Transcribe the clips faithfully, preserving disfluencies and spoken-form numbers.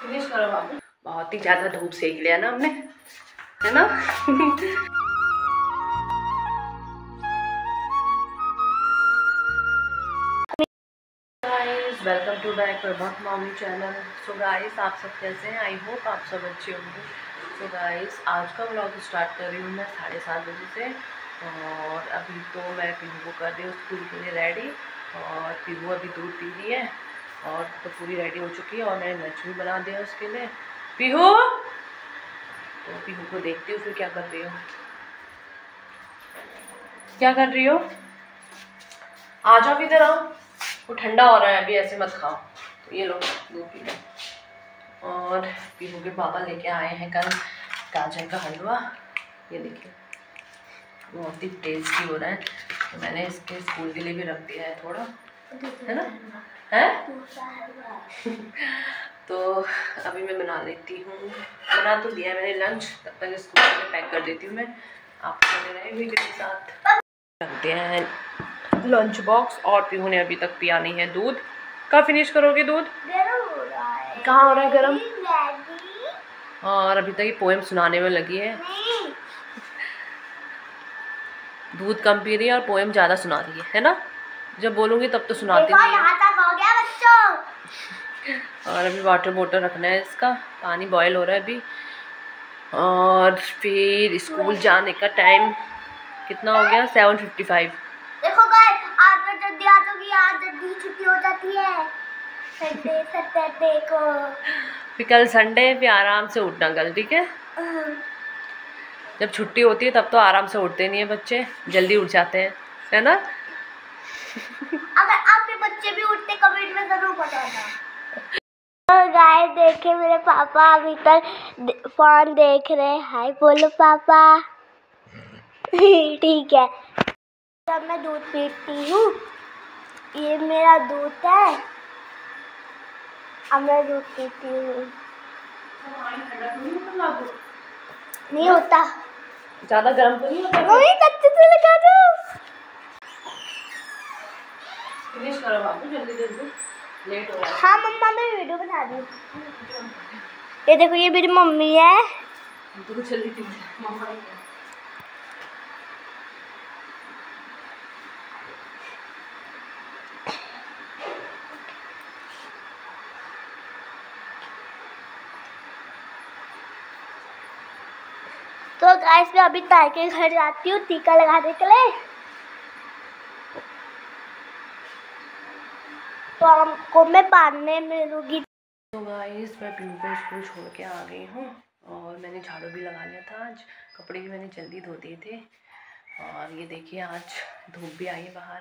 Finish करो बाबू। बहुत ही ज़्यादा धूप सेक लिया ना हमने, है ना। Guys welcome to back Prabhat mommy channel. So guys आप सब कैसे हैं? आई होप आप सब अच्छे होंगे। सो गाइस आज का व्लॉग स्टार्ट कर रही हूँ मैं साढ़े सात बजे से। और अभी तो मैं पीहू को कर रही हूँ स्कूल के लिए रेडी। और पीहू अभी दूध पी रही है और तो पूरी रेडी हो चुकी है और मैंने लंच भी बना दिया उसके लिए। पीहू, तो पीहू को देखती हूँ फिर क्या कर रही हो। क्या कर रही हो? आ जाओ इधर आओ, वो ठंडा हो रहा है अभी, ऐसे मत खाओ। तो ये लो दूध पी लो। और पीहू के पापा लेके आए हैं कल गाजर का हलवा। ये देखिए बहुत ही टेस्टी हो रहा है, तो मैंने इसके स्कूल के लिए भी रख दिया है थोड़ा, है ना। है तो अभी मैं बना लेती हूँ, बना तो दिया है मैंने लंच, तब तक स्कूल के लिए पैक कर देती हूँ मैं। आप बने रहे वीडियो के साथ। रख दिया है लंच बॉक्स और पीहू ने अभी तक पिया नहीं है दूध। कब फिनिश करोगे दूध? कहाँ हो रहा है गरम? और अभी तक ये पोएम सुनाने में लगी है। दूध कम पी रही है और पोएम ज़्यादा सुना रही है, है ना। जब बोलूँगी तब तो सुनाती नहीं है। और अभी वाटर बोतल रखना है इसका, पानी बॉयल हो रहा है अभी। और फिर स्कूल जाने का टाइम कितना हो गया? Seven fifty five. देखो गाइस आज तो जल्दी आ जाओगी, आज जल्दी छुट्टी हो जाती है संडे सैटरडे को। फिर कल संडे, फिर आराम से उठना कल, ठीक है। जब छुट्टी होती है तब तो आराम से उठते नहीं है बच्चे, जल्दी उठ जाते हैं, है ना। अगर आपके बच्चे भी उठते कमेंट में जरूर बताना। और गाइस देखे मेरे पापा अभी तक फोन देख रहे हैं। हाय बोलो पापा। ठीक है, तब मैं दूध पीती हूँ। ये मेरा दूध है, अब मैं दूध पीती हूँ। नहीं होता, ज्यादा गर्म तो नहीं होता? नहीं कच्चे से लगा दो। फिनिश करो बाबू जल्दी जल्दी, लेट हो रहा है। हाँ मम्मा मैं वीडियो बना दी। ये देखो ये मेरी मम्मी है। तो जल्दी जल्दी मम्मा ही है। तो गाइस मैं अभी ताई के घर जाती हूँ टीका लगाने के लिए। तो हमको मैं बाद में मिलूंगी। तो गाइस मैं पीहू को स्कूल छोड़ के आ गई हूँ और मैंने झाड़ू भी लगा लिया था। आज कपड़े भी मैंने जल्दी धो दिए थे। और ये देखिए आज धूप भी आई है बाहर।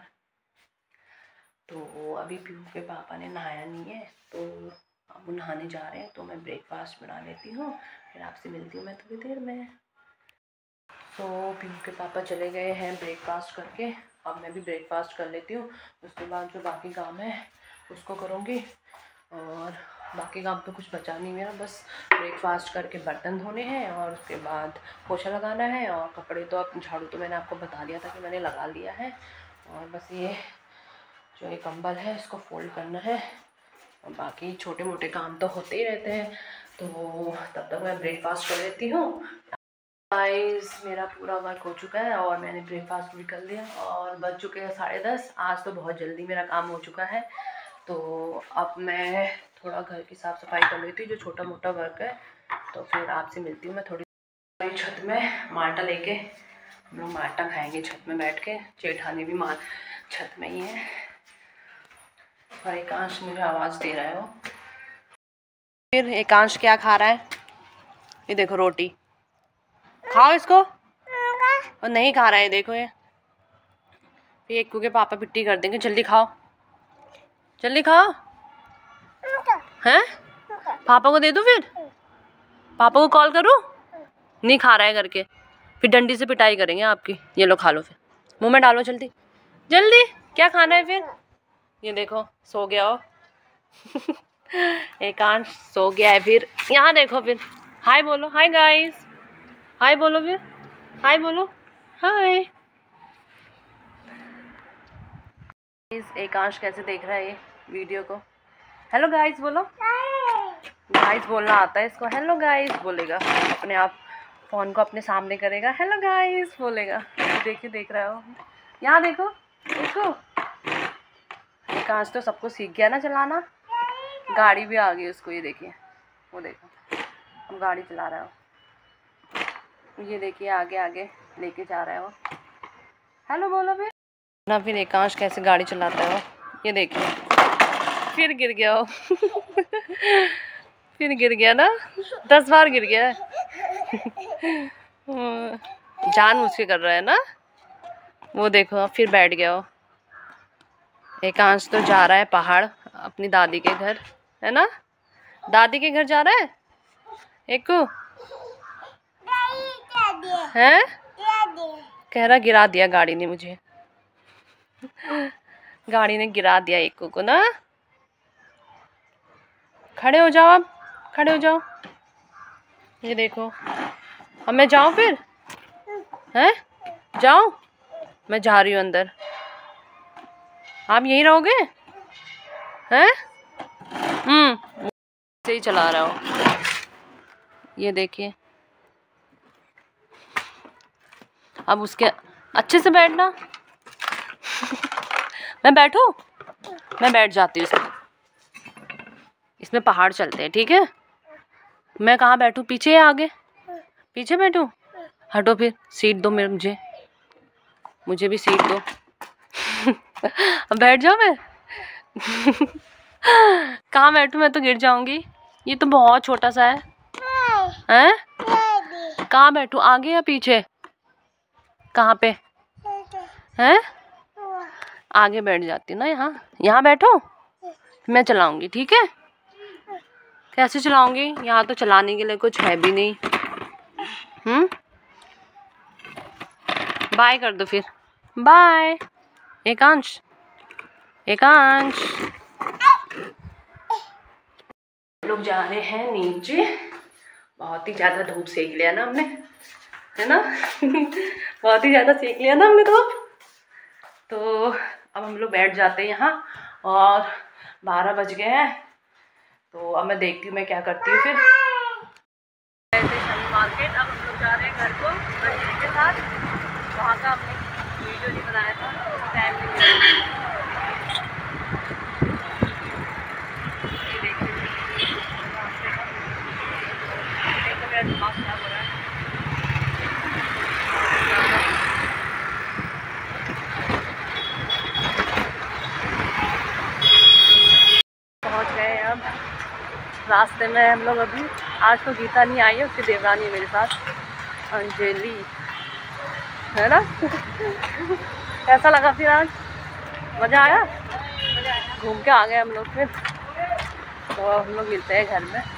तो अभी पीहू के पापा ने नहाया नहीं है, तो अब वो नहाने जा रहे हैं, तो मैं ब्रेकफास्ट बना लेती हूँ, फिर आपसे मिलती हूँ मैं थोड़ी देर में। तो पीहू के पापा चले गए हैं ब्रेकफास्ट करके, अब मैं भी ब्रेकफास्ट कर लेती हूँ। उसके बाद जो बाकी काम है उसको करूँगी। और बाकी काम तो कुछ बचा नहीं मेरा, बस ब्रेकफास्ट करके बर्तन धोने हैं और उसके बाद पोछा लगाना है। और कपड़े तो अब झाड़ू तो मैंने आपको बता दिया था कि मैंने लगा लिया है। और बस ये जो ये कंबल है इसको फोल्ड करना है और बाकी छोटे मोटे काम तो होते ही रहते हैं। तो तब तक मैं ब्रेकफास्ट कर लेती हूँ। गाइस मेरा पूरा वर्क हो चुका है और मैंने ब्रेकफास्ट भी कर लिया और बज चुके हैं साढ़े दस। आज तो बहुत जल्दी मेरा काम हो चुका है। तो अब मैं थोड़ा घर की साफ़ सफाई कर लेती हूँ, जो छोटा मोटा वर्क है। तो फिर आपसे मिलती हूँ मैं थोड़ी। छत में माल्टा लेके हम लोग माल्टा खाएंगे छत में बैठ के। जेठानी भी माल छत में ही है और एकांश मुझे आवाज़ दे रहा है वो। फिर एकांश क्या खा रहा है? ये देखो रोटी, खाओ इसको। और नहीं खा रहा है, देखो ये। फिर एक के पापा पिट्टी कर देंगे। जल्दी खाओ, जल्दी खाओ। हैं? पापा को दे दूँ फिर? पापा को कॉल करूँ? नहीं खा रहा है करके फिर डंडी से पिटाई करेंगे आपकी। ये लो खा लो, फिर मुंह में डालो जल्दी जल्दी। क्या खाना है फिर? ये देखो सो गया हो। एकांश सो गया है। फिर यहाँ देखो, फिर हाय बोलो, हाय गाइस, हाय बोलो, फिर हाय बोलो, हाय। एकांश कैसे देख रहा है ये वीडियो को? हेलो गाइस बोलो। गाइस बोलना आता है इसको, हेलो गाइस बोलेगा अपने आप, फ़ोन को अपने सामने करेगा, हेलो गाइस बोलेगा। देखिए देख रहा हो, यहाँ देखो देखो, कांच तो सबको सीख गया ना चलाना, गाड़ी भी आ गई उसको, ये देखिए वो देखो अब गाड़ी चला रहा हो, ये देखिए आगे आगे लेके जा रहा है वो। हेलो बोलो फिर ना, फिर एकांश कैसे गाड़ी चलाता है वो, ये देखिए फिर गिर गया हो फिर गिर गया ना, दस बार गिर गया जान मुझ के कर रहा है ना वो, देखो फिर बैठ गया हो। एकांश तो जा रहा है पहाड़ अपनी दादी के घर, है ना, दादी के घर जा रहा है एकू है, कह रहा गिरा दिया गाड़ी ने मुझे गाड़ी ने गिरा दिया एकू को ना। खड़े हो जाओ, अब खड़े हो जाओ, ये देखो अब मैं जाऊं फिर, हैं जाऊं, मैं जा रही हूँ अंदर, आप यहीं रहोगे हैं? हम्म से ही चला रहा हूँ, ये देखिए अब उसके अच्छे से बैठना मैं बैठूं, मैं बैठ जाती हूँ इसमें, इसमें पहाड़ चलते हैं ठीक है। मैं कहाँ बैठूं, पीछे या आगे, पीछे बैठूं, हटो फिर सीट दो मेरे, मुझे मुझे भी सीट दो अब बैठ जाओ मैं कहाँ बैठूं, मैं तो गिर जाऊंगी, ये तो बहुत छोटा सा है हैं, कहाँ बैठूं, आगे या पीछे, कहाँ पे हैं, आगे बैठ जाती ना, यहाँ यहाँ बैठो, मैं चलाऊंगी ठीक है। कैसे चलाऊंगी, यहाँ तो चलाने के लिए कुछ है भी नहीं। हम्म बाय कर दो फिर, बाय एकांश, एकांश लोग जा रहे हैं नीचे, बहुत ही ज़्यादा धूप सेक लिया ना हमने, है ना बहुत ही ज़्यादा सेक लिया ना हमने धूप, तो अब हम लोग बैठ जाते हैं यहाँ, और बारह बज गए हैं, तो अब मैं देखती हूँ मैं क्या करती हूँ फिर। शनि मार्केट, अब हम लोग जा रहे हैं घर को बच्चे के साथ, वहाँ का हमने वीडियो नहीं बनाया था, टाइम नहीं मिला। ये देखिए मेरा दिमाग खराब हो रहा है। पहुँच गए अब रास्ते में हम लोग अभी, आज तो गीता नहीं आई है, उसकी देवरानी है मेरे साथ, अंजलि, है ना कैसा लगा फिर आज, मज़ा आया, घूम के आ गए हम लोग फिर, तो हम लोग मिलते हैं घर में।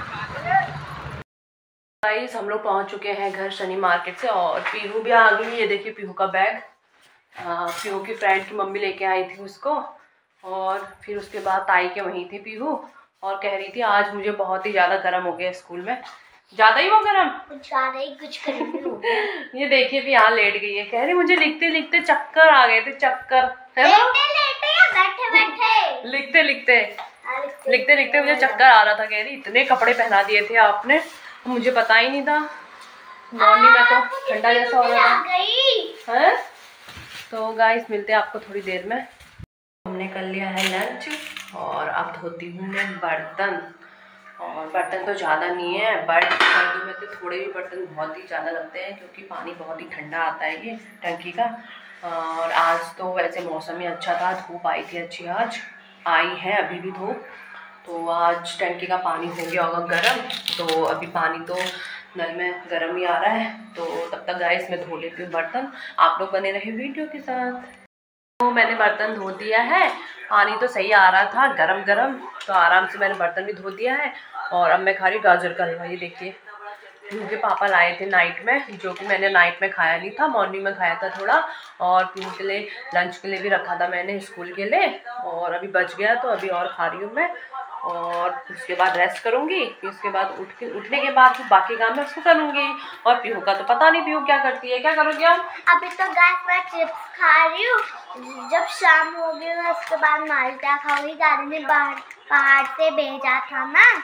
गाइस हम लोग पहुंच चुके हैं घर शनि मार्केट से, और पीहू भी आ गई, ये देखिए पीहू का बैग, पीहू की फ्रेंड की मम्मी लेके आई थी उसको, और फिर उसके बाद ताई के वहीं थी पीहू, और कह रही थी आज मुझे बहुत ही ज़्यादा गर्म हो गया स्कूल में, ज़्यादा ही वो गर्म, कुछ ज़्यादा ही कुछ हो गया ये देखिए भी यहाँ लेट गई है, कह रही मुझे लिखते लिखते चक्कर आ गए थे, चक्कर है ना, लेटे या बैठे बैठे, लिखते लिखते लिखते लिखते मुझे चक्कर आ रहा था, कह रही इतने कपड़े पहना दिए थे आपने, मुझे पता ही नहीं था, मॉर्निंग में तो ठंडा जैसा हो रहा था है। तो गाइस मिलते हैं आपको थोड़ी देर में। हमने कर लिया है लंच, और अब धोती हूँ मैं बर्तन, और बर्तन तो ज़्यादा नहीं है, बट सर्दी में तो थोड़े भी बर्तन बहुत ही ज़्यादा लगते हैं, क्योंकि पानी बहुत ही ठंडा आता है ये टंकी का, और आज तो वैसे मौसम ही अच्छा था, धूप आई थी अच्छी, आज आई है अभी भी धूप, तो आज टंकी का पानी हो गया होगा गर्म, तो अभी पानी तो नल में गर्म ही आ रहा है, तो तब तक गाइस मैं धो लेती हूँ बर्तन, आप लोग बने रहे वीडियो के साथ। तो मैंने बर्तन धो दिया है, पानी तो सही आ रहा था गरम गरम, तो आराम से मैंने बर्तन भी धो दिया है, और अब मैं खा रही हूँ गाजर का हलवा, ये देखिए मुझे पापा लाए थे नाइट में, जो कि मैंने नाइट में खाया नहीं था, मॉर्निंग में खाया था थोड़ा, और फिर के लिए लंच के लिए भी रखा था मैंने स्कूल के लिए, और अभी बच गया तो अभी और खा रही हूँ मैं, और उसके बाद रेस्ट करूँगी, फिर उसके बाद उठ के उठने के बाद फिर बाकी काम मैं उसको करूँगी, और पीहू का तो पता नहीं पीहू क्या करती है, क्या करोगी आप? अभी तो गाइस मैं चिप्स खा रही हूँ, जब शाम होगी मैं उसके बाद नारियल खाऊंगी, दादी ने बाहर पहाड़ से भेजा था ना,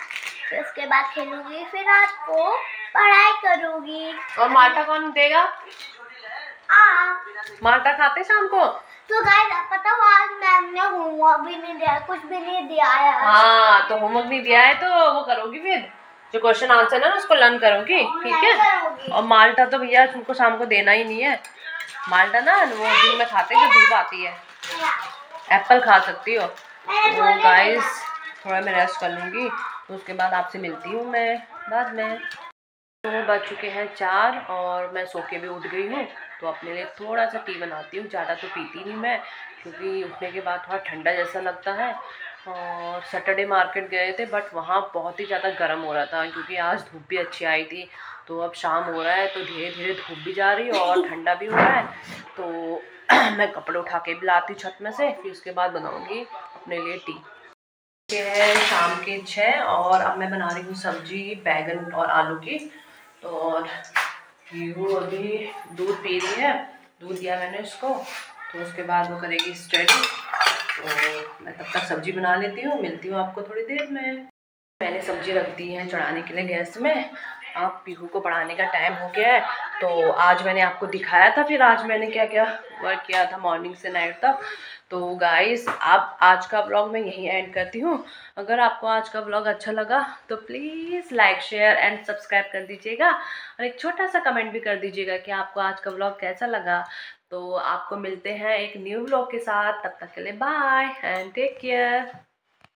फिर उसके बाद खेलूंगी, फिर रात को पढ़ाई करूंगी। और माल्टा कौन देगा? आप माल्टा खाते शाम को? तो गाइस आप पता हो आज मैम ने होमवर्क भी नहीं दिया, कुछ भी नहीं दिया है। हाँ तो होमवर्क नहीं दिया है तो वो करोगी, फिर जो क्वेश्चन आंसर है ना उसको लर्न करोगी, ठीक है। और माल्टा तो भैया तुमको शाम को देना ही नहीं है। माल्टा ना वो दिन में खाते जो धूप आती है। एप्पल खा सकती हो। तो गाइस थोड़ा मैं रेस्ट कर लूँगी, तो उसके बाद आपसे मिलती हूँ मैं बाद में। तो बज चुके हैं चार और मैं सो के भी उठ गई हूँ, तो अपने लिए थोड़ा सा टी बनाती हूँ। ज़्यादा तो पीती नहीं मैं, क्योंकि उठने के बाद थोड़ा ठंडा जैसा लगता है। और सैटरडे मार्केट गए थे, बट वहाँ बहुत ही ज़्यादा गर्म हो रहा था, क्योंकि आज धूप भी अच्छी आई थी। तो अब शाम हो रहा है तो धीरे धीरे धूप भी जा रही है और ठंडा भी हो रहा है। तो मैं कपड़े उठा के भी लाती छत में से, फिर उसके बाद बनाऊँगी अपने लिए टी। ये है शाम के छः और अब मैं बना रही हूँ सब्जी बैगन और आलू की। तो और वो अभी दूध पी रही है, दूध दिया मैंने इसको, तो उसके बाद वो करेगी स्टडी। तो मैं तब तक सब्जी बना लेती हूँ, मिलती हूँ आपको थोड़ी देर में। मैंने सब्जी रख दी है चढ़ाने के लिए गैस में। अब पीहू को पढ़ाने का टाइम हो गया है, तो आज मैंने आपको दिखाया था फिर आज मैंने क्या क्या वर्क किया था मॉर्निंग से नाइट तक। तो गाइस आप आज का व्लॉग मैं यहीं एंड करती हूँ। अगर आपको आज का व्लॉग अच्छा लगा तो please like share and subscribe कर दीजिएगा, और एक छोटा सा कमेंट भी कर दीजिएगा कि आपको आज का व्लॉग कैसा लगा। तो आपको मिलते हैं एक न्यू व्लॉग के साथ, तब तक के लिए बाय एंड टेक केयर।